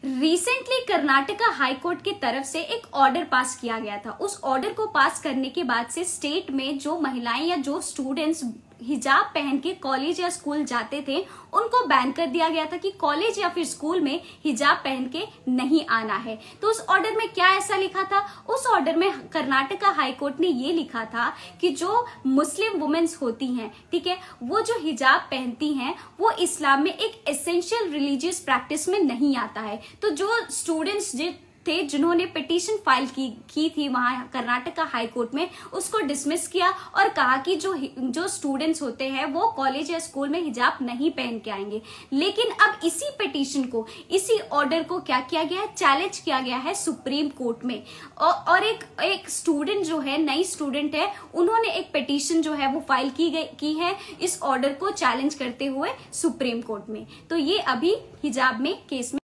Recently Karnataka high court की तरफ से एक ऑर्डर पास किया गया था। उस ऑर्डर को पास करने के बाद से स्टेट में जो महिलाएं या जो स्टूडेंट्स हिजाब पहन के कॉलेज या स्कूल जाते थे उनको बैन कर दिया गया था कि कॉलेज या फिर स्कूल में हिजाब पहन के नहीं आना है। तो उस ऑर्डर में क्या ऐसा लिखा था? उस ऑर्डर में कर्नाटका हाई कोर्ट ने ये लिखा था कि जो मुस्लिम वुमेन्स होती हैं, ठीक है, वो जो हिजाब पहनती हैं वो इस्लाम में एक एसेंशियल रिलीजियस प्रैक्टिस में नहीं आता है। तो जो स्टूडेंट्स थे जिन्होंने पिटीशन फाइल की थी वहां कर्नाटका हाई कोर्ट में, उसको डिसमिस किया और कहा कि जो स्टूडेंट्स होते हैं वो कॉलेज या स्कूल में हिजाब नहीं पहन के आएंगे। लेकिन अब इसी पिटीशन को, इसी ऑर्डर को क्या किया गया है? चैलेंज किया गया है सुप्रीम कोर्ट में। और एक स्टूडेंट जो है, नई स्टूडेंट है, उन्होंने एक पिटीशन जो है वो फाइल की है इस ऑर्डर को चैलेंज करते हुए सुप्रीम कोर्ट में। तो ये अभी हिजाब में केस में